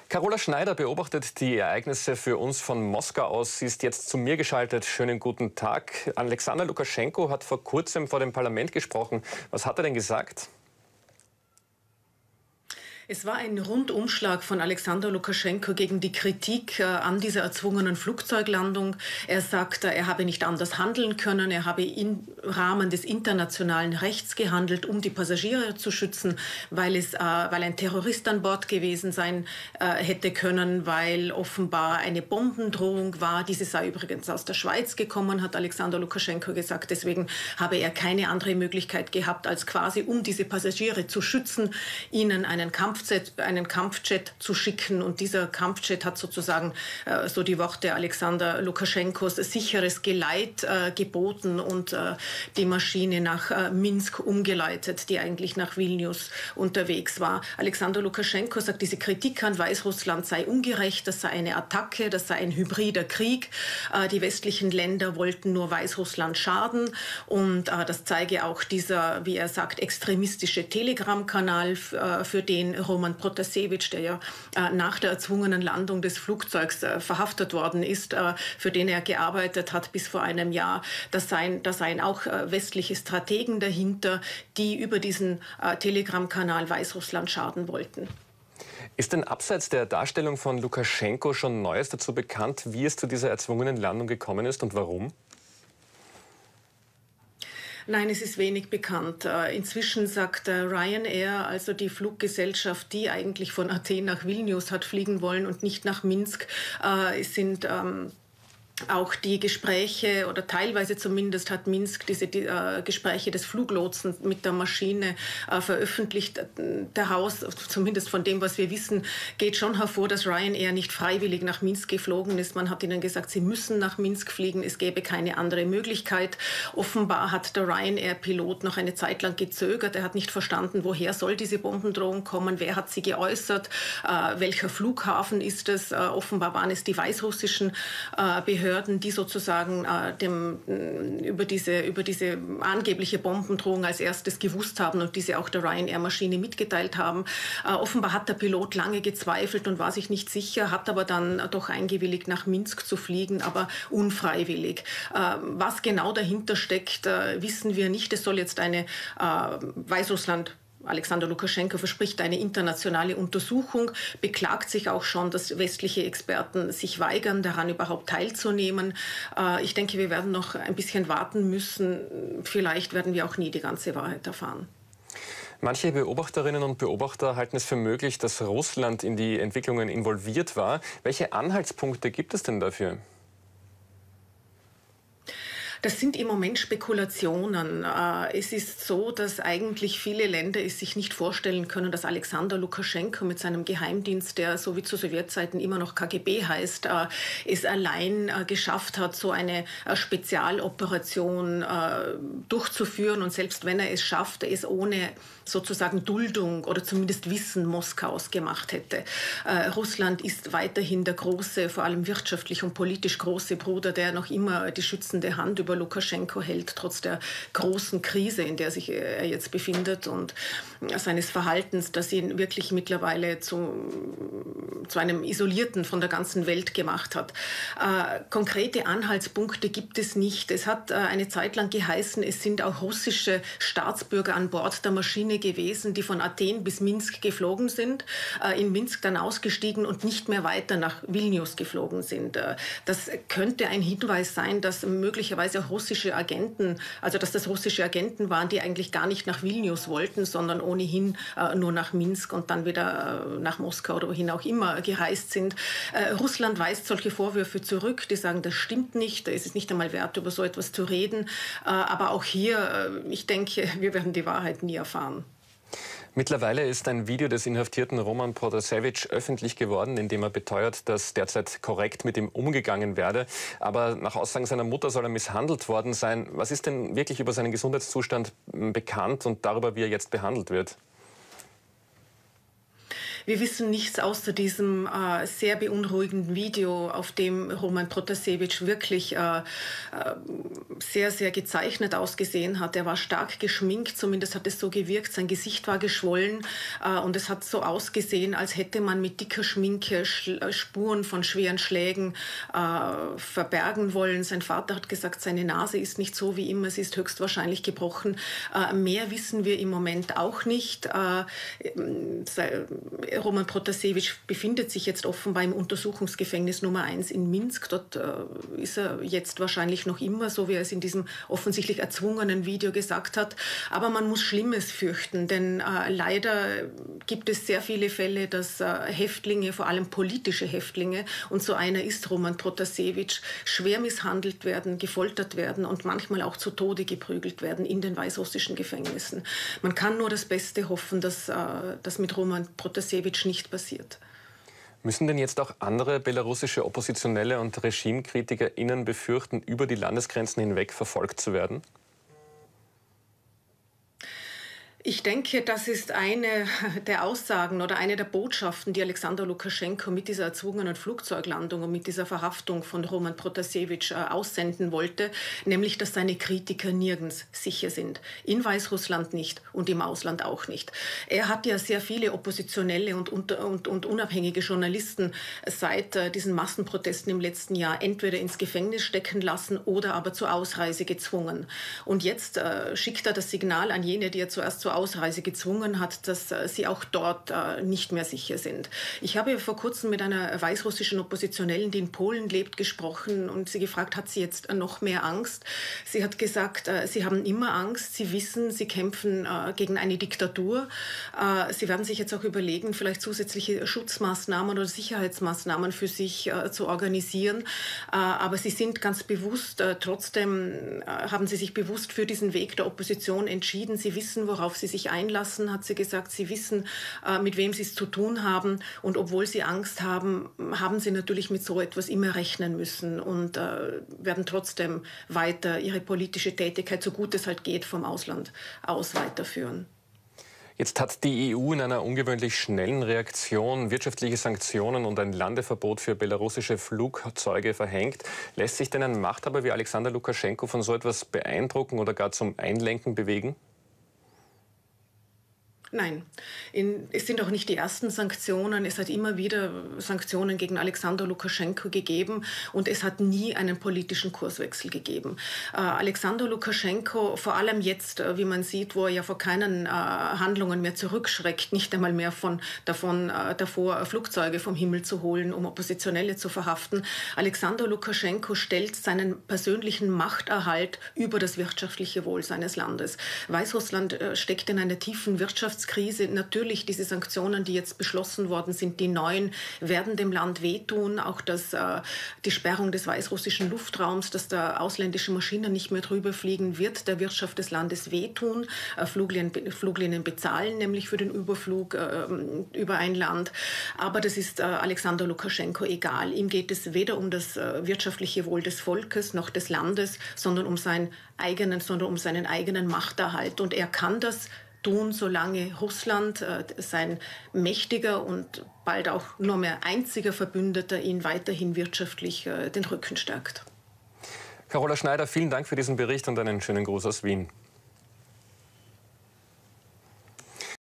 Carola Schneider beobachtet die Ereignisse für uns von Moskau aus. Sie ist jetzt zu mir geschaltet. Schönen guten Tag. Alexander Lukaschenko hat vor kurzem vor dem Parlament gesprochen. Was hat er denn gesagt? Es war ein Rundumschlag von Alexander Lukaschenko gegen die Kritik an dieser erzwungenen Flugzeuglandung. Er sagte, er habe nicht anders handeln können. Er habe im Rahmen des internationalen Rechts gehandelt, um die Passagiere zu schützen, weil ein Terrorist an Bord gewesen sein hätte können, weil offenbar eine Bombendrohung war. Diese sei übrigens aus der Schweiz gekommen, hat Alexander Lukaschenko gesagt. Deswegen habe er keine andere Möglichkeit gehabt, als quasi, um diese Passagiere zu schützen, ihnen einen Kampfjet zu schicken. Und dieser Kampfjet hat sozusagen, so die Worte Alexander Lukaschenkos, sicheres Geleit geboten und die Maschine nach Minsk umgeleitet, die eigentlich nach Vilnius unterwegs war. Alexander Lukaschenko sagt, diese Kritik an Weißrussland sei ungerecht, das sei eine Attacke, das sei ein hybrider Krieg. Die westlichen Länder wollten nur Weißrussland schaden. Und das zeige auch dieser, wie er sagt, extremistische Telegram-Kanal, für den Roman Protasevich, der ja nach der erzwungenen Landung des Flugzeugs verhaftet worden ist, für den er gearbeitet hat bis vor einem Jahr. Da seien auch westliche Strategen dahinter, die über diesen Telegram-Kanal Weißrussland schaden wollten. Ist denn abseits der Darstellung von Lukaschenko schon Neues dazu bekannt, wie es zu dieser erzwungenen Landung gekommen ist und warum? Nein, es ist wenig bekannt. Inzwischen sagt Ryanair, also die Fluggesellschaft, die eigentlich von Athen nach Vilnius hat fliegen wollen und nicht nach Minsk, sind auch die Gespräche, oder teilweise zumindest hat Minsk diese Gespräche des Fluglotsen mit der Maschine veröffentlicht. Der Haus, zumindest von dem, was wir wissen, geht schon hervor, dass Ryanair nicht freiwillig nach Minsk geflogen ist. Man hat ihnen gesagt, sie müssen nach Minsk fliegen, es gäbe keine andere Möglichkeit. Offenbar hat der Ryanair-Pilot noch eine Zeit lang gezögert. Er hat nicht verstanden, woher soll diese Bombendrohung kommen, wer hat sie geäußert, welcher Flughafen ist es. Offenbar waren es die weißrussischen Behörden, die sozusagen über diese angebliche Bombendrohung als erstes gewusst haben und diese auch der Ryanair-Maschine mitgeteilt haben. Offenbar hat der Pilot lange gezweifelt und war sich nicht sicher, hat aber dann doch eingewilligt, nach Minsk zu fliegen, aber unfreiwillig. Was genau dahinter steckt, wissen wir nicht. Es soll jetzt eine Weißrussland Alexander Lukaschenko verspricht eine internationale Untersuchung, beklagt sich auch schon, dass westliche Experten sich weigern, daran überhaupt teilzunehmen. Ich denke, wir werden noch ein bisschen warten müssen. Vielleicht werden wir auch nie die ganze Wahrheit erfahren. Manche Beobachterinnen und Beobachter halten es für möglich, dass Russland in die Entwicklungen involviert war. Welche Anhaltspunkte gibt es denn dafür? Das sind im Moment Spekulationen. Es ist so, dass eigentlich viele Länder es sich nicht vorstellen können, dass Alexander Lukaschenko mit seinem Geheimdienst, der so wie zu Sowjetzeiten immer noch KGB heißt, es allein geschafft hat, so eine Spezialoperation durchzuführen. Und selbst wenn er es schafft, es ohne sozusagen Duldung oder zumindest Wissen Moskaus gemacht hätte. Russland ist weiterhin der große, vor allem wirtschaftlich und politisch große Bruder, der noch immer die schützende Hand über Lukaschenko hält, trotz der großen Krise, in der sich er jetzt befindet und seines Verhaltens, das ihn wirklich mittlerweile zu einem Isolierten von der ganzen Welt gemacht hat. Konkrete Anhaltspunkte gibt es nicht. Es hat eine Zeit lang geheißen, es sind auch russische Staatsbürger an Bord der Maschine gewesen, die von Athen bis Minsk geflogen sind, in Minsk dann ausgestiegen und nicht mehr weiter nach Vilnius geflogen sind. Das könnte ein Hinweis sein, dass möglicherweise auch russische Agenten, also dass das russische Agenten waren, die eigentlich gar nicht nach Vilnius wollten, sondern ohnehin nur nach Minsk und dann wieder nach Moskau oder wohin auch immer gereist sind. Russland weist solche Vorwürfe zurück, die sagen, das stimmt nicht, da ist es nicht einmal wert, über so etwas zu reden. Aber auch hier, ich denke, wir werden die Wahrheit nie erfahren. Mittlerweile ist ein Video des inhaftierten Roman Protasevich öffentlich geworden, in dem er beteuert, dass derzeit korrekt mit ihm umgegangen werde. Aber nach Aussagen seiner Mutter soll er misshandelt worden sein. Was ist denn wirklich über seinen Gesundheitszustand bekannt und darüber, wie er jetzt behandelt wird? Wir wissen nichts außer diesem sehr beunruhigenden Video, auf dem Roman Protasevich wirklich sehr, sehr gezeichnet ausgesehen hat. Er war stark geschminkt, zumindest hat es so gewirkt. Sein Gesicht war geschwollen und es hat so ausgesehen, als hätte man mit dicker Schminke Spuren von schweren Schlägen verbergen wollen. Sein Vater hat gesagt, seine Nase ist nicht so wie immer, sie ist höchstwahrscheinlich gebrochen. Mehr wissen wir im Moment auch nicht. Roman Protasevich befindet sich jetzt offenbar im Untersuchungsgefängnis Nummer 1 in Minsk. Dort ist er jetzt wahrscheinlich noch immer, so wie er es in diesem offensichtlich erzwungenen Video gesagt hat. Aber man muss Schlimmes fürchten, denn leider gibt es sehr viele Fälle, dass Häftlinge, vor allem politische Häftlinge, und so einer ist Roman Protasevich, schwer misshandelt werden, gefoltert werden und manchmal auch zu Tode geprügelt werden in den weißrussischen Gefängnissen. Man kann nur das Beste hoffen, dass das mit Roman Protasevich nicht passiert. Müssen denn jetzt auch andere belarussische Oppositionelle und RegimekritikerInnen befürchten, über die Landesgrenzen hinweg verfolgt zu werden? Ich denke, das ist eine der Aussagen oder eine der Botschaften, die Alexander Lukaschenko mit dieser erzwungenen Flugzeuglandung und mit dieser Verhaftung von Roman Protasevich aussenden wollte, nämlich, dass seine Kritiker nirgends sicher sind. In Weißrussland nicht und im Ausland auch nicht. Er hat ja sehr viele oppositionelle und unabhängige Journalisten seit diesen Massenprotesten im letzten Jahr entweder ins Gefängnis stecken lassen oder aber zur Ausreise gezwungen. Und jetzt schickt er das Signal an jene, die er zuerst zur Ausreise gezwungen hat, dass sie auch dort nicht mehr sicher sind. Ich habe vor kurzem mit einer weißrussischen Oppositionellen, die in Polen lebt, gesprochen und sie gefragt, hat sie jetzt noch mehr Angst? Sie hat gesagt, sie haben immer Angst, sie wissen, sie kämpfen gegen eine Diktatur. Sie werden sich jetzt auch überlegen, vielleicht zusätzliche Schutzmaßnahmen oder Sicherheitsmaßnahmen für sich zu organisieren. Aber sie sind ganz bewusst, trotzdem haben sie sich bewusst für diesen Weg der Opposition entschieden. Sie wissen, worauf sie sich einlassen, hat sie gesagt. Sie wissen, mit wem sie es zu tun haben. Und obwohl sie Angst haben, haben sie natürlich mit so etwas immer rechnen müssen und werden trotzdem weiter ihre politische Tätigkeit, so gut es halt geht, vom Ausland aus weiterführen. Jetzt hat die EU in einer ungewöhnlich schnellen Reaktion wirtschaftliche Sanktionen und ein Landeverbot für belarussische Flugzeuge verhängt. Lässt sich denn ein Machthaber wie Alexander Lukaschenko von so etwas beeindrucken oder gar zum Einlenken bewegen? Nein, es sind auch nicht die ersten Sanktionen. Es hat immer wieder Sanktionen gegen Alexander Lukaschenko gegeben und es hat nie einen politischen Kurswechsel gegeben. Alexander Lukaschenko, vor allem jetzt, wie man sieht, wo er ja vor keinen Handlungen mehr zurückschreckt, nicht einmal mehr davor, Flugzeuge vom Himmel zu holen, um Oppositionelle zu verhaften. Alexander Lukaschenko stellt seinen persönlichen Machterhalt über das wirtschaftliche Wohl seines Landes. Weißrussland steckt in einer tiefen Wirtschaftskrise. Natürlich, diese Sanktionen, die jetzt beschlossen worden sind, die neuen, werden dem Land wehtun. Auch die Sperrung des weißrussischen Luftraums, dass da ausländische Maschinen nicht mehr drüber fliegen, wird der Wirtschaft des Landes wehtun. Fluglinien bezahlen nämlich für den Überflug über ein Land. Aber das ist Alexander Lukaschenko egal. Ihm geht es weder um das wirtschaftliche Wohl des Volkes noch des Landes, sondern um seinen eigenen Machterhalt. Und er kann das tun, solange Russland, sein mächtiger und bald auch nur mehr einziger Verbündeter, ihn weiterhin wirtschaftlich den Rücken stärkt. Carola Schneider, vielen Dank für diesen Bericht und einen schönen Gruß aus Wien.